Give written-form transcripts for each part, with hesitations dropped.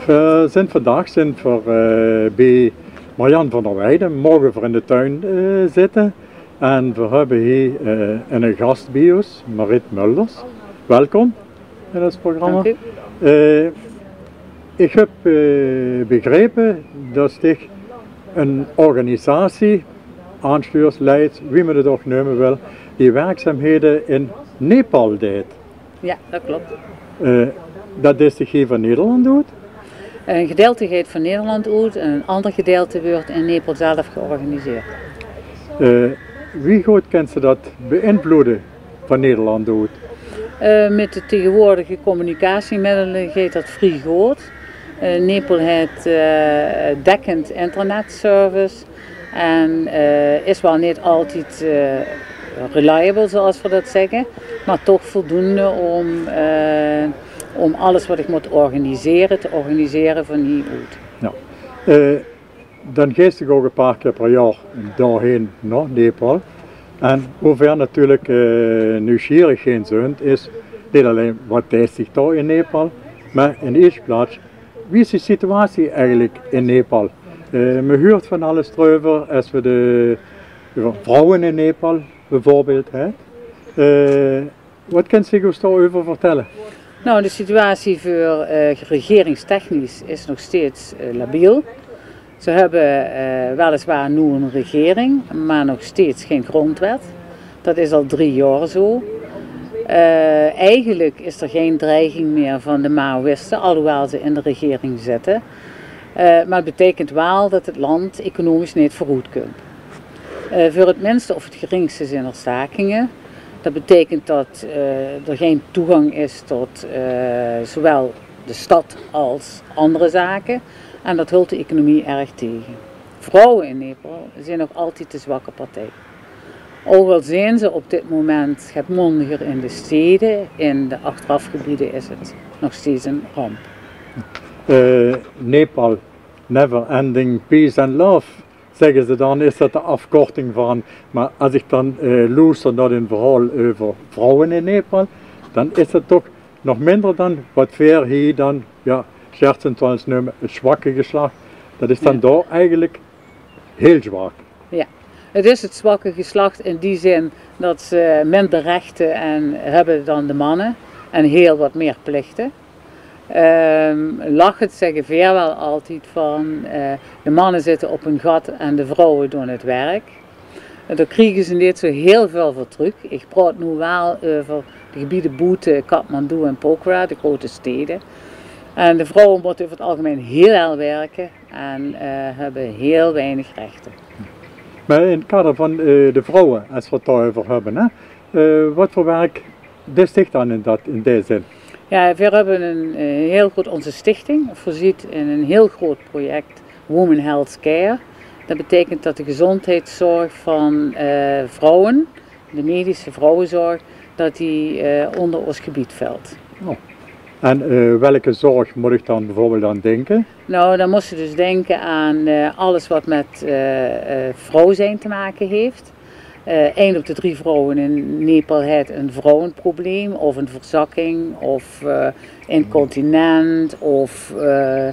Vandaag bij Marianne van der Weijden, mogen we in de tuin zitten. En we hebben hier een gast bij ons, Marit Mulders. Welkom in het programma. Dank u. Ik heb begrepen dat ik een organisatie aanstuurt, leidt, wie men het ook noemen wil, die werkzaamheden in Nepal deed. Ja, dat klopt. Dat is de hier van Nederland doet. Een gedeelte gaat van Nederland uit en een ander gedeelte wordt in Nepal zelf georganiseerd. Wie goed kent ze dat beïnvloeden van Nederland doet? Met de tegenwoordige communicatiemiddelen gaat dat vrij goed. Nepal heeft dekkend internetservice en is wel niet altijd reliable zoals we dat zeggen, maar toch voldoende om alles wat ik moet organiseren, te organiseren van hieruit. Ja. Dan geest ik ook een paar keer per jaar daarheen naar Nepal. En hoever natuurlijk nieuwsgierig geen zijn is, niet alleen wat deed zich daar in Nepal, maar in de eerste plaats, wie is de situatie eigenlijk in Nepal? Men hoort van alles erover, als we de vrouwen in Nepal bijvoorbeeld hebben. Wat kan zich ons daarover vertellen? Nou, de situatie voor regeringstechnisch is nog steeds labiel. Ze hebben weliswaar nu een regering, maar nog steeds geen grondwet. Dat is al 3 jaar zo. Eigenlijk is er geen dreiging meer van de Maoïsten, alhoewel ze in de regering zitten. Maar het betekent wel dat het land economisch niet vooruit kan. Voor het minste of het geringste zijn er stakingen. Dat betekent dat er geen toegang is tot zowel de stad als andere zaken. En dat houdt de economie erg tegen. Vrouwen in Nepal zijn nog altijd de zwakke partij. Ook al zijn ze op dit moment het mondiger in de steden, in de achterafgebieden is het nog steeds een ramp. Nepal, never ending peace and love, zeggen ze dan, is dat de afkorting van. Maar als ik dan luister naar een verhaal over vrouwen in Nepal, dan is het toch nog minder dan wat we hier dan, ja, schertsend wel eens noemen, het zwakke geslacht. Dat is dan daar eigenlijk heel zwak. Ja, het is het zwakke geslacht in die zin dat ze minder rechten hebben dan de mannen en heel wat meer plichten. Lachend zeggen we wel altijd van de mannen zitten op hun gat en de vrouwen doen het werk. Daar krijgen ze niet zo heel veel voor terug. Ik praat nu wel over de gebieden Boete, Kathmandu en Pokhara, de grote steden. En de vrouwen moeten over het algemeen heel erg werken en hebben heel weinig rechten. Maar in het kader van de vrouwen, als we het daarover hebben, hè, wat voor werk is zich dan in deze zin? Ja, we hebben een heel goed, onze stichting voorziet in een heel groot project Women Health Care. Dat betekent dat de gezondheidszorg van vrouwen, de medische vrouwenzorg, dat die onder ons gebied valt. Oh. En welke zorg moet ik dan bijvoorbeeld aan denken? Nou, dan moest je dus denken aan alles wat met vrouw zijn te maken heeft. 1 op de 3 vrouwen in Nepal heeft een vrouwenprobleem, of een verzakking, of incontinent, of ja,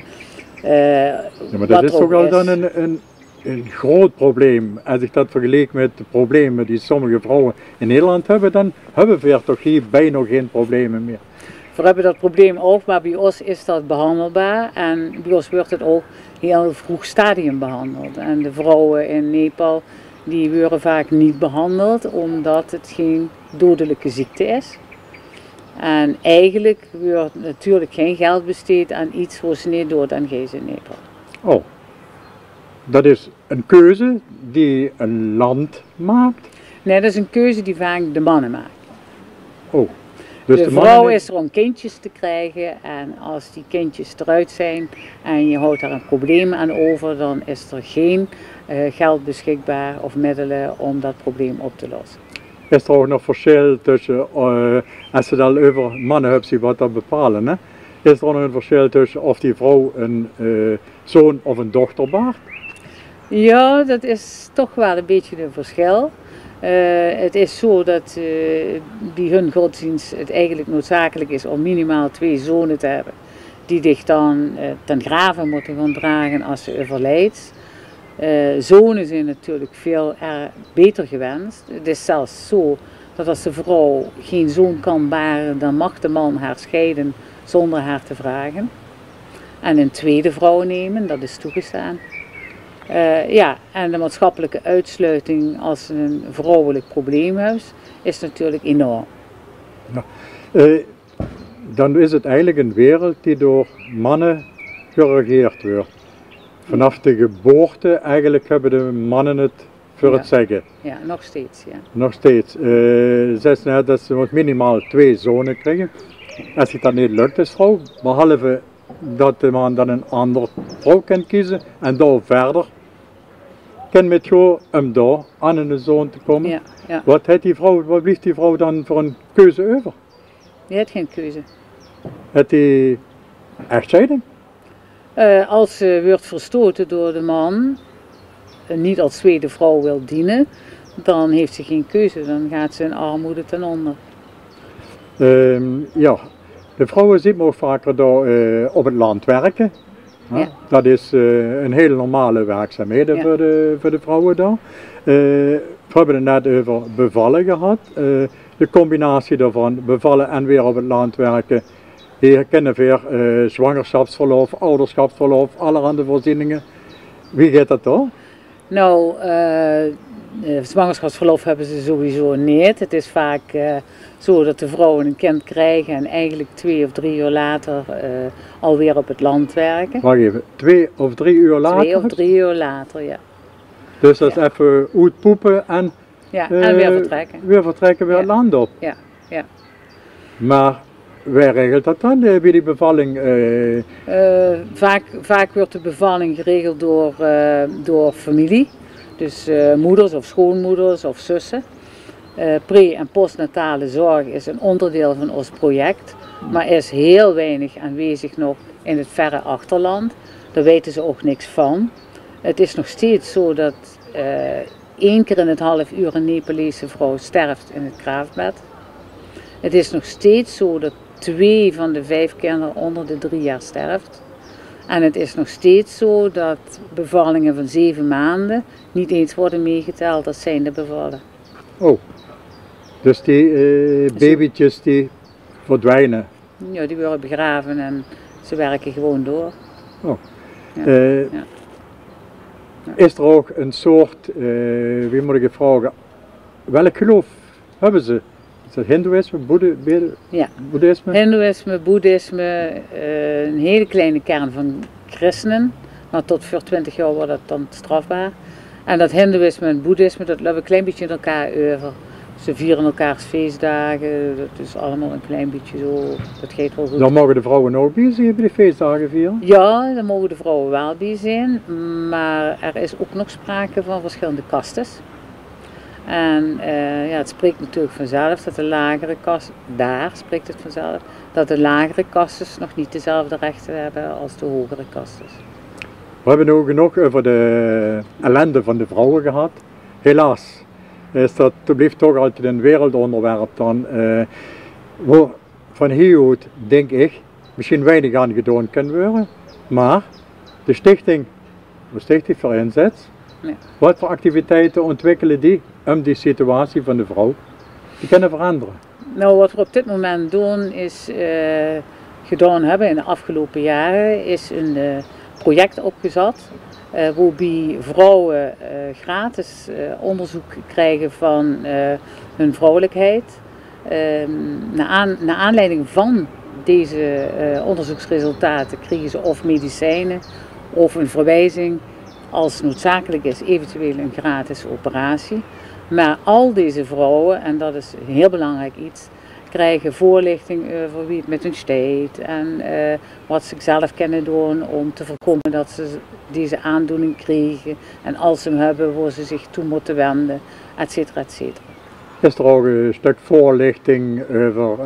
maar dat is toch wel dan een groot probleem. Als ik dat vergelijk met de problemen die sommige vrouwen in Nederland hebben, dan hebben we toch hier bijna geen problemen meer. We hebben dat probleem ook, maar bij ons is dat behandelbaar en bij ons wordt het ook heel vroeg stadium behandeld. En de vrouwen in Nepal die worden vaak niet behandeld omdat het geen dodelijke ziekte is. En eigenlijk wordt natuurlijk geen geld besteed aan iets waar ze niet dood aan gaan in Nepal. Oh, dat is een keuze die een land maakt? Nee, dat is een keuze die vaak de mannen maken. Oh. Dus de vrouw is er om kindjes te krijgen en als die kindjes eruit zijn en je houdt daar een probleem aan over, dan is er geen geld beschikbaar of middelen om dat probleem op te lossen. Is er ook nog verschil tussen, als je dan over mannen hebt die wat dat bepalen, hè? Is er ook nog een verschil tussen of die vrouw een zoon of een dochter baart? Ja, dat is toch wel een beetje een verschil. Het is zo dat bij hun godsdienst het eigenlijk noodzakelijk is om minimaal 2 zonen te hebben die zich dan ten grave moeten gaan dragen als ze overlijdt. Zonen zijn natuurlijk veel beter gewenst. Het is zelfs zo dat als de vrouw geen zoon kan baren, dan mag de man haar scheiden zonder haar te vragen. En een tweede vrouw nemen, dat is toegestaan. Ja, en de maatschappelijke uitsluiting als een vrouwelijk probleemhuis is natuurlijk enorm. Dan is het eigenlijk een wereld die door mannen geregeerd wordt. Vanaf de geboorte eigenlijk hebben de mannen het voor het zeggen. Ja, nog steeds. Ja. Nog steeds. Ze zeggen net dat ze minimaal 2 zonen krijgen. Als het dan niet lukt als vrouw, behalve dat de man dan een andere vrouw kan kiezen en daar verder kan met jou om daar aan een zoon te komen. Ja, ja. Wat blijft die vrouw dan voor een keuze over? Die heeft geen keuze. Heeft die echtscheiding? Als ze wordt verstoten door de man, niet als tweede vrouw wil dienen, dan heeft ze geen keuze, dan gaat ze in armoede ten onder. Ja, de vrouwen zien ook vaker daar, op het land werken. Ja. Dat is een hele normale werkzaamheid voor de vrouwen daar. We hebben het net over bevallen gehad. De combinatie daarvan, bevallen en weer op het land werken. Hier kennen we weer zwangerschapsverlof, ouderschapsverlof, allerhande voorzieningen. Wie gaat dat door? Nou, zwangerschapsverlof hebben ze sowieso niet. Het is vaak zo dat de vrouwen een kind krijgen en eigenlijk 2 of 3 uur later alweer op het land werken. Wacht even, 2 of 3 uur later? 2 of 3 uur later, ja. Dus dat is even uitpoepen en, en weer vertrekken. Weer vertrekken, weer het land op. Ja, ja. Maar wie regelt dat dan, bij die bevalling? Vaak wordt de bevalling geregeld door familie. Dus moeders of schoonmoeders of zussen. Pre- en postnatale zorg is een onderdeel van ons project, maar is heel weinig aanwezig nog in het verre achterland. Daar weten ze ook niks van. Het is nog steeds zo dat 1 keer in het half uur een Nepalese vrouw sterft in het kraambed. Het is nog steeds zo dat 2 van de 5 kinderen onder de 3 jaar sterft. En het is nog steeds zo dat bevallingen van 7 maanden niet eens worden meegeteld als zijnde bevallen. Oh, dus die babytjes die verdwijnen? Ja, die worden begraven en ze werken gewoon door. Oh. Ja. Is er ook een soort, wie moet ik je vragen, welk geloof hebben ze? Is dat hindoeïsme, boeddhisme? Hindoeïsme, boeddhisme, een hele kleine kern van christenen, maar tot voor 20 jaar wordt dat dan strafbaar. En dat hindoeïsme en boeddhisme, dat lopen een klein beetje in elkaar over. Ze vieren elkaars feestdagen, dat is allemaal een klein beetje zo, dat gaat wel goed. Dan mogen de vrouwen ook bij zijn bij de feestdagen vieren? Ja, dan mogen de vrouwen wel bij zijn, maar er is ook nog sprake van verschillende kastes. En ja, het spreekt natuurlijk vanzelf dat de lagere kasten, daar spreekt het vanzelf, dat de lagere kastes nog niet dezelfde rechten hebben als de hogere kastes. We hebben nu genoeg over de ellende van de vrouwen gehad. Helaas is dat blijft toch altijd een wereldonderwerp dan, waar van hieruit denk ik misschien weinig aan gedaan kan worden, maar de Stichting voor Inzet, wat voor activiteiten ontwikkelen die om die situatie van de vrouw te kunnen veranderen? Nou, wat we op dit moment doen is, gedaan hebben in de afgelopen jaren, is een project opgezet waarbij vrouwen gratis onderzoek krijgen van hun vrouwelijkheid. Naar aanleiding van deze onderzoeksresultaten krijgen ze of medicijnen of een verwijzing, als noodzakelijk is, eventueel een gratis operatie. Maar al deze vrouwen, en dat is een heel belangrijk iets, krijgen voorlichting over wie het met hun steekt en wat ze zelf kunnen doen om te voorkomen dat ze deze aandoening krijgen. En als ze hem hebben, waar ze zich toe moeten wenden, et cetera, et cetera. Is er ook een stuk voorlichting over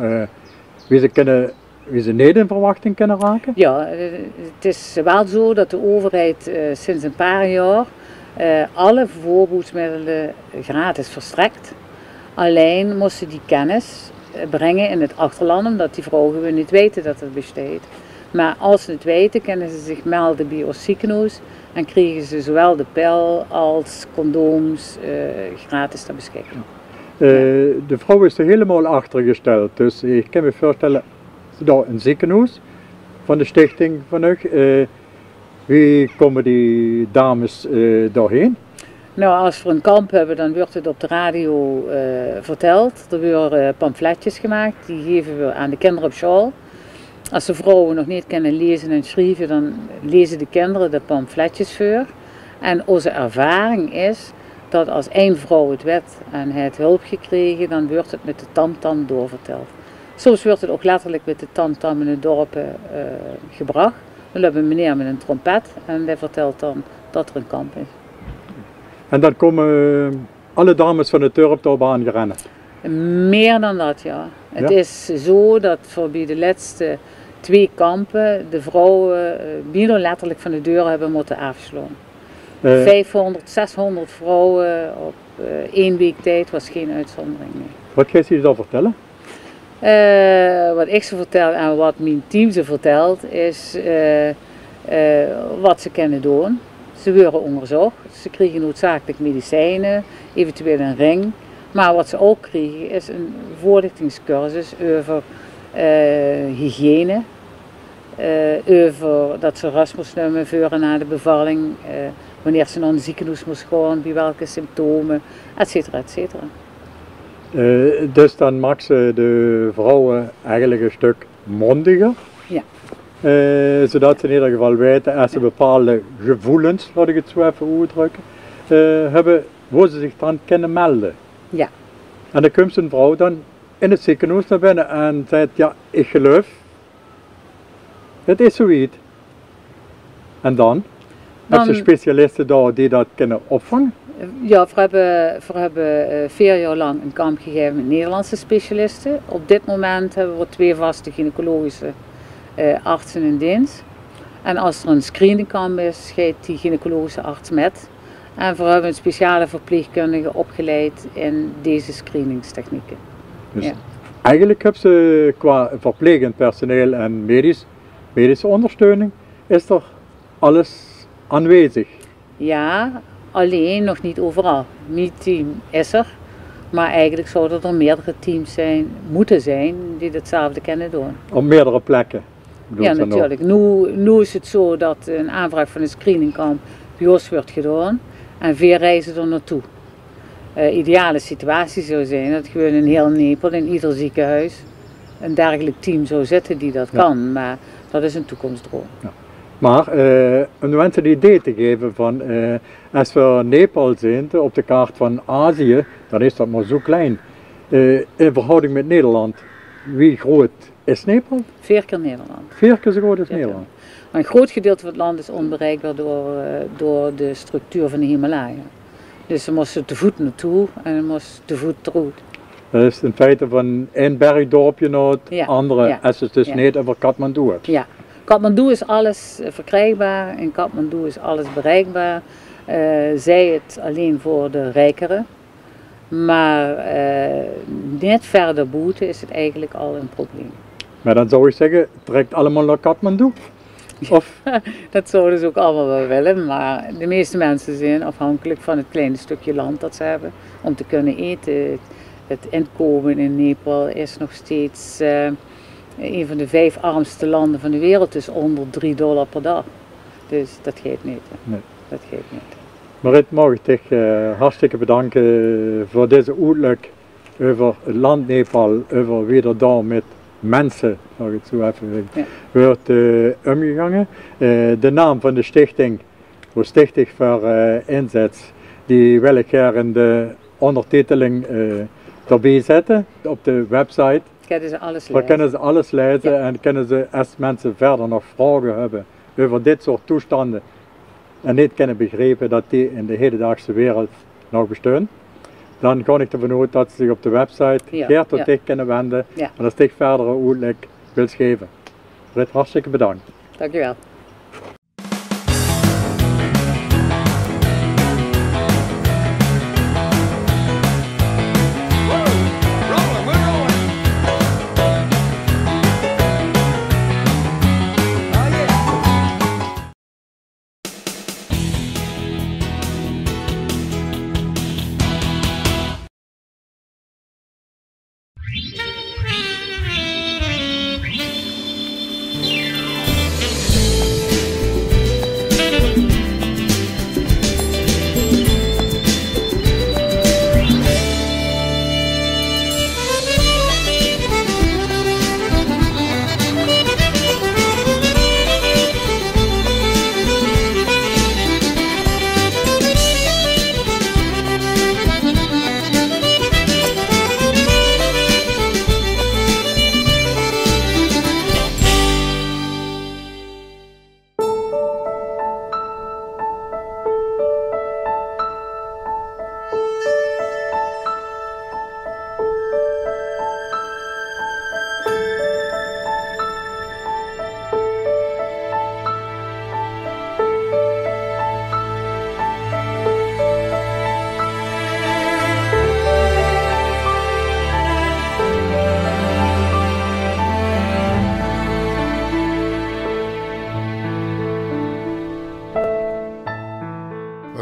wie ze niet in verwachting kunnen raken? Ja, het is wel zo dat de overheid sinds een paar jaar alle voorboedsmiddelen gratis verstrekt. Alleen moesten die kennis brengen in het achterland, omdat die vrouwen gewoon niet weten dat het bestaat. Maar als ze het weten, kunnen ze zich melden bij ons ziekenhuis en krijgen ze zowel de pil als condooms gratis ter beschikking. De vrouw is er helemaal achtergesteld, dus ik kan me voorstellen, daar een ziekenhuis van de stichting van u. Wie komen die dames daarheen? Nou, als we een kamp hebben, dan wordt het op de radio verteld. Er worden pamfletjes gemaakt, die geven we aan de kinderen op school. Als de vrouwen nog niet kunnen lezen en schrijven, dan lezen de kinderen de pamfletjes voor. En onze ervaring is dat als één vrouw het weet en heeft hulp gekregen, dan wordt het met de tamtam doorverteld. Soms wordt het ook letterlijk met de tamtam in de dorpen gebracht. Dan hebben we een meneer met een trompet en die vertelt dan dat er een kamp is. En dan komen alle dames van het dorp daarop aangerennen? Meer dan dat, ja. Het Ja? is zo dat voor bij de laatste 2 kampen de vrouwen bijna letterlijk van de deur hebben moeten afslaan. 500, 600 vrouwen op 1 week tijd was geen uitzondering meer. Wat gaat u daar vertellen? Wat ik ze vertel en wat mijn team ze vertelt is wat ze kunnen doen. Ze worden onderzocht, ze krijgen noodzakelijk medicijnen, eventueel een ring. Maar wat ze ook krijgen is een voorlichtingscursus over hygiëne. Over dat ze rust moest nemen voor en na de bevalling. Wanneer ze naar een ziekenhuis moest gaan, bij welke symptomen, et cetera, et cetera. Dus dan maakt ze de vrouwen eigenlijk een stuk mondiger. Ja. Zodat ze in ieder geval weten, als ze bepaalde gevoelens, laat ik het zo even uitdrukken, hebben, waar ze zich dan kunnen melden. Ja. En dan komt een vrouw dan in het ziekenhuis naar binnen en zegt, ja, ik geloof, het is zoiets. En dan? Heb je specialisten daar die dat kunnen opvangen? Ja, we hebben 4 jaar lang een kamp gegeven met Nederlandse specialisten. Op dit moment hebben we 2 vaste gynaecologische artsen in dienst. En als er een screeningkamp is, gaat die gynaecologische arts met. En we hebben een speciale verpleegkundige opgeleid in deze screeningstechnieken. Dus ja. Eigenlijk hebben ze qua verplegend personeel en medische ondersteuning, is er alles aanwezig. Ja, alleen nog niet overal. Mijn team is er, maar eigenlijk zouden er meerdere teams moeten zijn die hetzelfde kunnen doen. Op meerdere plekken? Ja, natuurlijk. Nu is het zo dat een aanvraag van een screeningkamp bij ons wordt gedaan en 4 reizen er naartoe. Ideale situatie zou zijn dat gewoon in heel Nepal, in ieder ziekenhuis, een dergelijk team zou zitten die dat kan, maar dat is een toekomstdroom. Ja. Maar om de mensen een idee te geven van, als we Nepal zien op de kaart van Azië, dan is dat maar zo klein. In verhouding met Nederland, wie groot is Nepal? 4 keer Nederland. 4 keer zo groot als Nederland. Maar een groot gedeelte van het land is onbereikbaar door de structuur van de Himalaya. Dus ze moesten te voet naartoe en ze moesten te voet terug. Dat is in feite van één bergdorpje naar het andere, als je het dus niet over Kathmandu hebt. Ja, Kathmandu is alles verkrijgbaar, in Kathmandu is alles bereikbaar. Zij het alleen voor de rijkeren. Maar net verder boeten is het eigenlijk al een probleem. Maar dan zou ik zeggen, trekt allemaal naar Kathmandu? Of? Dat zouden ze ook allemaal wel willen, maar de meeste mensen zijn afhankelijk van het kleine stukje land dat ze hebben om te kunnen eten. Het inkomen in Nepal is nog steeds een van de 5 armste landen van de wereld, dus onder $3 per dag. Dus dat gaat niet. Nee. Dat gaat niet. Marit, mag ik dich hartstikke bedanken voor deze uitleg over het land Nepal, over wie er daar met mensen, zal ik het zo even wordt omgegangen. De naam van de stichting, voor Stichting voor Inzet, die wil ik hier in de ondertiteling erbij zetten op de website. Kunnen ze alles lezen. Daar kunnen ze alles lezen en kunnen ze, als mensen verder nog vragen hebben over dit soort toestanden en niet kunnen begrijpen dat die in de hedendaagse wereld nog bestaan, dan ga ik ervan uit dat ze zich op de website tot dich kunnen wenden en als ik verdere uitleg wil geven. Britt, hartstikke bedankt. Dankjewel.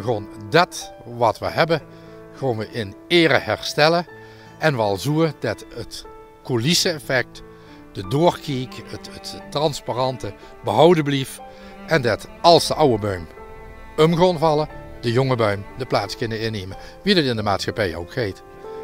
gewoon dat wat we hebben, gewoon weer in ere herstellen. En wel zo dat het coulisse-effect, de doorkijk, het transparante behouden blijft. En dat als de oude boom gaan vallen, de jonge boom de plaats kunnen innemen. Wie dat in de maatschappij ook heet.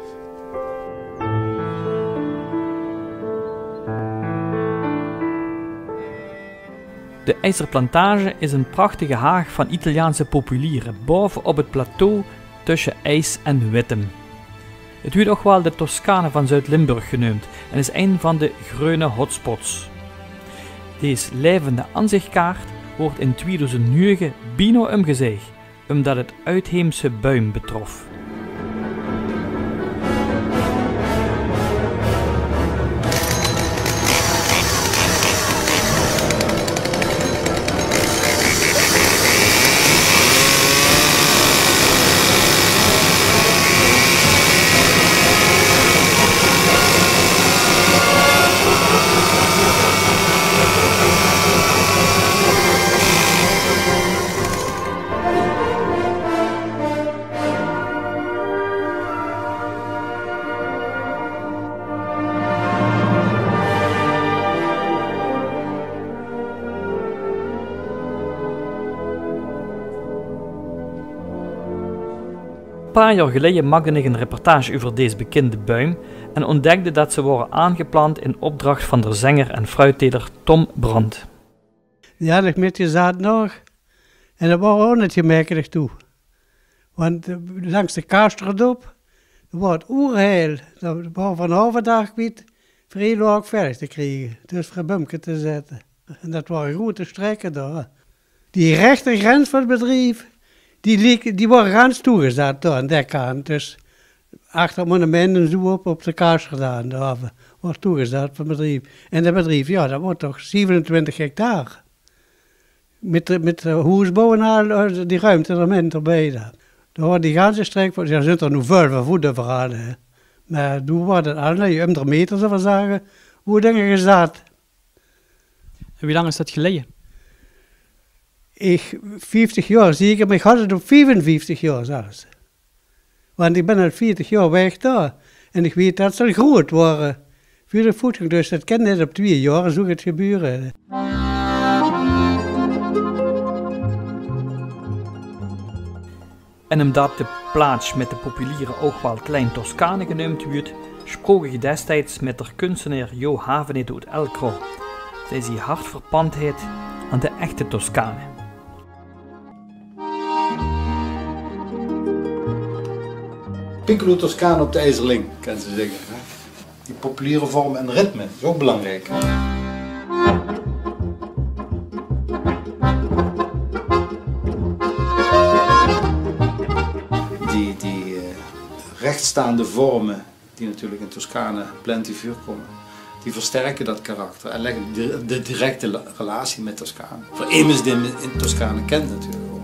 De IJzerplantage is een prachtige haag van Italiaanse populieren boven op het plateau tussen IJs en Wittem. Het wordt ook wel de Toscane van Zuid-Limburg genoemd en is een van de groene hotspots. Deze levende aanzichtkaart wordt in 2009 bijna omgezet, omdat het uitheemse buim betrof. Een paar jaar geleden maakte ik een reportage over deze bekende boom en ontdekte dat ze worden aangeplant in opdracht van de zanger en fruitteler Tom Brandt. Die had ik met gezet nog en dat was ook niet gemakkelijk toe. Want langs de Kaasterdop, dat wordt oerheil. Dat was van overdag kwijt, vrij ook verder te krijgen, dus voor bumken te zetten. En dat waren grote strekken daar. Die rechte grens van het bedrijf, die worden gans toegezet daar aan die kant. Dus achter monumenten zo op de kaas gedaan, daar wordt toegezet voor het bedrijf. En dat bedrijf, ja, dat wordt toch 27 hectare. Met huisbouw en al die ruimte erbij. Daar wordt die ganse strek, er zit er nu veel van voederverhalen. Maar toen wordt het al, om de meter te zeggen, hoe dingen gezet. En wie lang is dat geleden? 50 jaar zeker, maar ik had het op 55 jaar zelfs. Want ik ben al 40 jaar weg daar. En ik weet dat ze groot waren. Voor de voetgang, dus dat kan net op 2 jaar, zo het gebeuren. En omdat de plaats met de populieren ook wel Klein Toscane genoemd wordt, sprak ik destijds met de kunstenaar Jo Havenet uit Elkro. Zij zie hartverpandheid aan de echte Toscane. Piccolo Toscane op de IJzerling, kan ze zeggen. Die populiere vorm en ritme, is ook belangrijk. Die rechtstaande vormen, die natuurlijk in Toscane plenty voorkomen, die versterken dat karakter en leggen de directe relatie met Toscane. Voor iemand die in Toscane kent natuurlijk ook.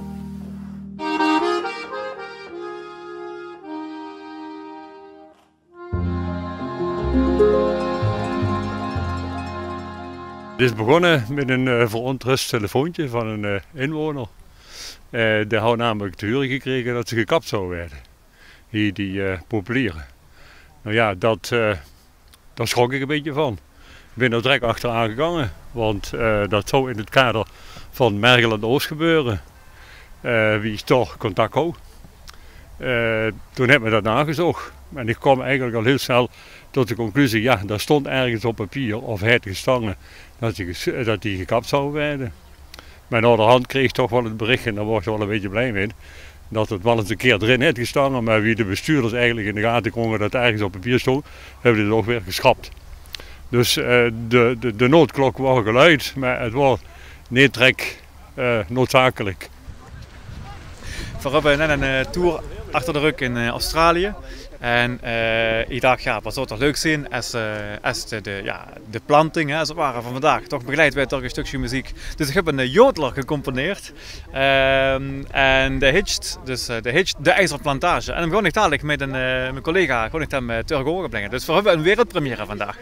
Het is begonnen met een verontrust telefoontje van een inwoner. Die had namelijk te horen gekregen dat ze gekapt zou werden. Die populieren. Nou ja, daar schrok ik een beetje van. Ik ben er direct achteraan gegaan, want dat zou in het kader van Mergel en Oost gebeuren. Wie is toch contact houdt. Toen heb ik dat nagezocht. En ik kwam eigenlijk al heel snel tot de conclusie, ja, daar stond ergens op papier of het gestangen dat die gekapt zou werden. Maar naderhand kreeg ik toch wel het bericht, en daar was ik wel een beetje blij mee, dat het wel eens een keer erin heeft gestangen, maar wie de bestuurders eigenlijk in de gaten konden dat het ergens op papier stond, hebben het ook weer geschrapt. Dus de noodklok was geluid, maar het was niet direct noodzakelijk. We hebben net een tour achter de rug in Australië. En ik dacht, ja, wat zou toch leuk zijn als de planting, als het ware, van vandaag toch begeleid werd door een stukje muziek. Dus ik heb een jodler gecomponeerd. En de hitcht, de IJzerplantage. En dan begon ik dadelijk met mijn collega hem terug horen brengen. Dus we hebben een wereldpremière vandaag.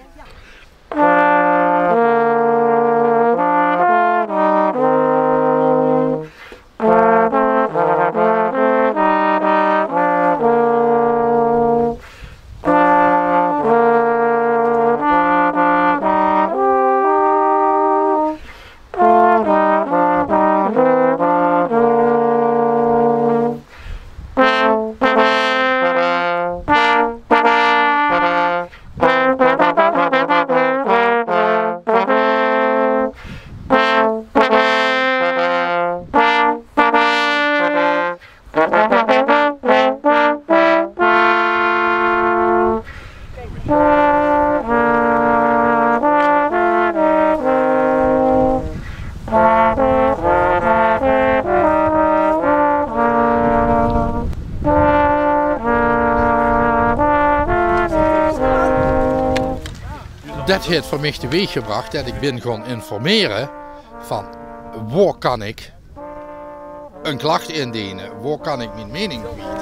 Dat heeft voor mij teweeggebracht dat ik ben gaan informeren van waar kan ik een klacht indienen, waar kan ik mijn mening kwijt.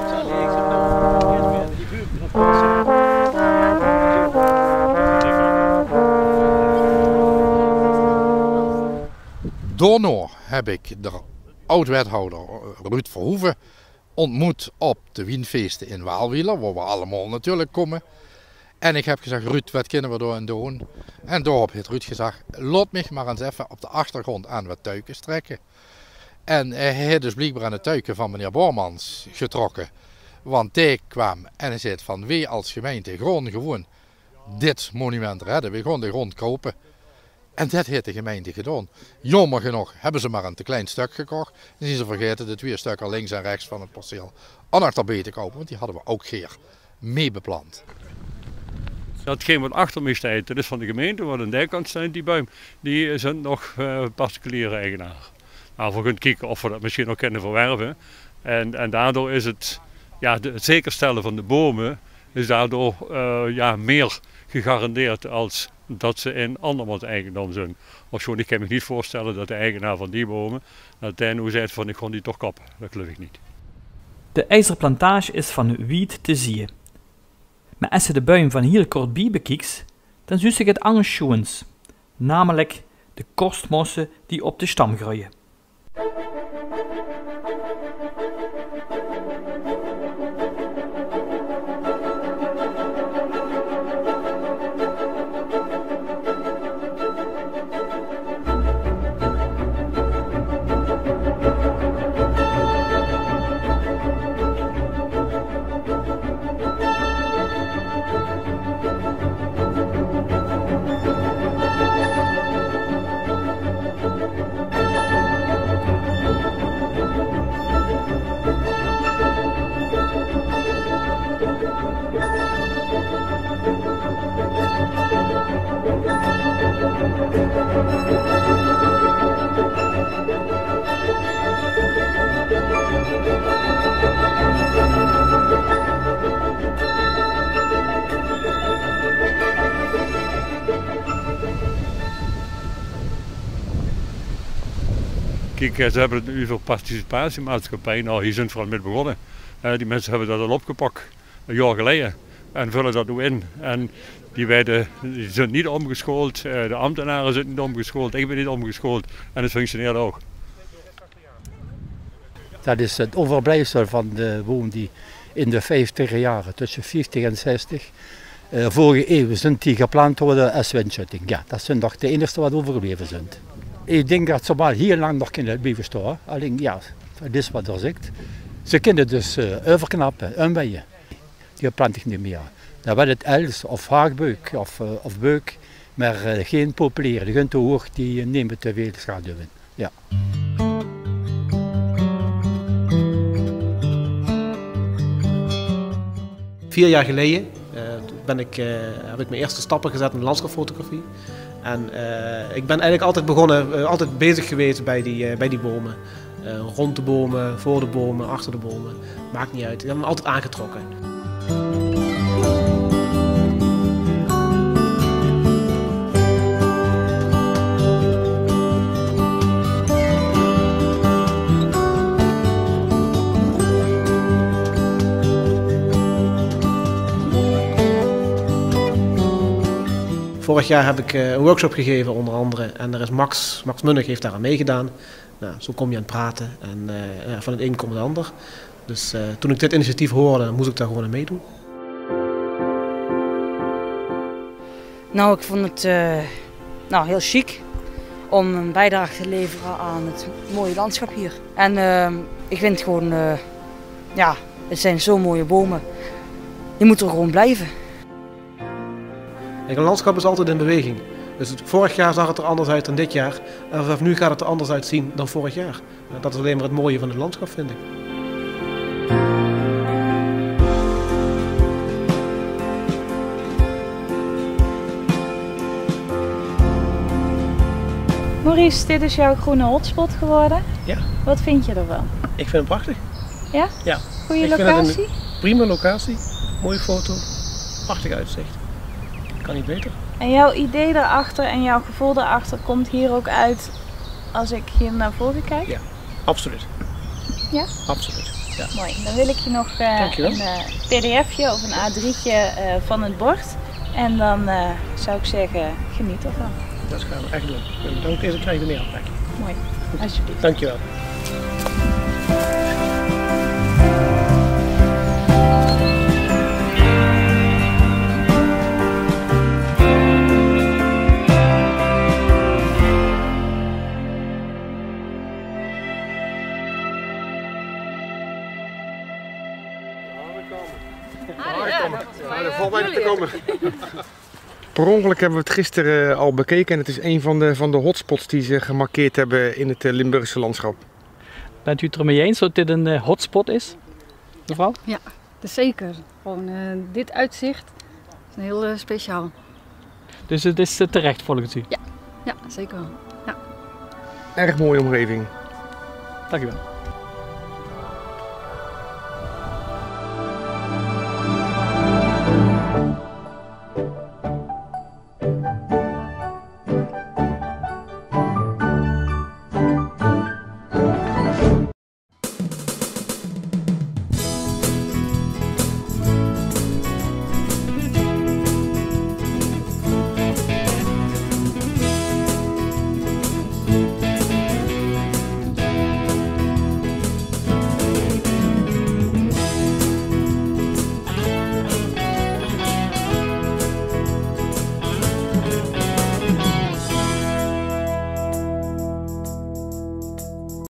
Daarna heb ik de oud-wethouder Ruud Verhoeven ontmoet op de wienfeesten in Waalwiller, waar we allemaal natuurlijk komen. En ik heb gezegd, Ruud, wat kunnen we daar doen? En daarop heeft Ruud gezegd, laat mij maar eens even op de achtergrond aan wat tuiken strekken. En hij heeft dus blijkbaar aan de tuiken van meneer Bormans getrokken. Want hij kwam en hij zei van, wij als gemeente gewoon dit monument redden. We gaan de grond kopen. En dat heeft de gemeente gedaan. Jammer genoeg hebben ze maar een te klein stuk gekocht. Dan zijn ze vergeten de 2 stukken links en rechts van het perceel achterbij te kopen. Want die hadden we ook hier mee beplant. Datgene wat achter mij staat, dat is van de gemeente, wat aan de kant staat, die boom, die is nog particuliere eigenaar. Nou, we kunnen kijken of we dat misschien nog kunnen verwerven. En daardoor is het, ja, het zekerstellen van de bomen is daardoor meer gegarandeerd als dat ze in andermans eigendom zijn. Ofschoon, ik kan me niet voorstellen dat de eigenaar van die bomen, dat hij nu zegt van ik ga die toch kappen. Dat geloof ik niet. De ijzerplantage is van wiet te zien. Maar als je de boom van hier kort bij bekijkt, dan zie je het anders schoens, namelijk de korstmossen die op de stam groeien. Kijk, ze hebben het nu voor participatiemaatschappij. Nou, hier zijn we vooral mee begonnen. Die mensen hebben dat al opgepakt, een jaar geleden. En vullen dat nu in. En die zijn niet omgeschoold, de ambtenaren zijn niet omgeschoold, ik ben niet omgeschoold. En het functioneert ook. Dat is het overblijfsel van de boom die in de 50 jaren, tussen 50 en 60, vorige eeuw zijn die geplant worden als windschutting. Ja, dat zijn nog de enige wat overgebleven zijn. Ik denk dat ze maar heel lang nog kunnen blijven staan. Alleen ja, dat is wat er zegt. Ze kunnen dus overknappen, omweien. Die plant ik niet meer. Dan wordt het els of haagbeuk of beuk, maar geen populier. Die gaan te hoog, die nemen te veel schaduwen. Ja. Vier jaar geleden heb ik mijn eerste stappen gezet in de landschapsfotografie. En ik ben eigenlijk altijd begonnen, altijd bezig geweest bij die bomen. Rond de bomen, voor de bomen, achter de bomen. Maakt niet uit. Ik heb me altijd aangetrokken. Vorig jaar heb ik een workshop gegeven onder andere en er is Max Munnig heeft daar aan meegedaan. Nou, zo kom je aan het praten en van het een komt het ander. Dus toen ik dit initiatief hoorde, moest ik daar gewoon aan meedoen. Nou, ik vond het heel chic om een bijdrage te leveren aan het mooie landschap hier. En ik vind gewoon, het zijn zo mooie bomen. Die moeten er gewoon blijven. Een landschap is altijd in beweging. Dus vorig jaar zag het er anders uit dan dit jaar. En vanaf nu gaat het er anders uitzien dan vorig jaar. Dat is alleen maar het mooie van het landschap, vind ik. Maurice, dit is jouw groene hotspot geworden. Ja. Wat vind je ervan? Ik vind het prachtig. Ja? Ja. Goeie locatie? Vind het een prima locatie. Mooie foto. Prachtig uitzicht. Kan niet beter. En jouw idee daarachter en jouw gevoel daarachter komt hier ook uit als ik hier naar voren kijk? Ja, absoluut. Ja? Absoluut. Ja. Mooi. Dan wil ik je nog een pdfje of een A3'tje van het bord. En dan zou ik zeggen, geniet ervan. Dat gaan we echt doen. Dan eerst krijg je meer afpakken. Mooi, alsjeblieft. Dankjewel. Valt mij niet te komen. Per ongeluk hebben we het gisteren al bekeken en het is een van de hotspots die ze gemarkeerd hebben in het Limburgse landschap. Bent u het ermee eens dat dit een hotspot is, mevrouw? Ja, dat is zeker. Gewoon dit uitzicht is heel speciaal. Dus het is terecht volgens u? Ja, zeker wel. Ja. Erg mooie omgeving. Dank u wel.